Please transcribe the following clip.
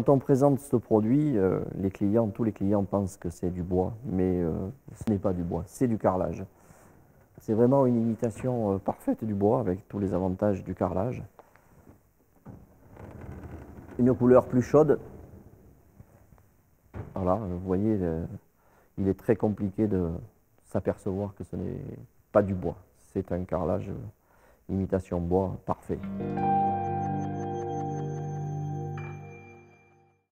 quand on présente ce produit, tous les clients pensent que c'est du bois, mais ce n'est pas du bois, c'est du carrelage. C'est vraiment une imitation parfaite du bois avec tous les avantages du carrelage. Une couleur plus chaude. Voilà, vous voyez, il est très compliqué de s'apercevoir que ce n'est pas du bois. C'est un carrelage imitation bois parfait.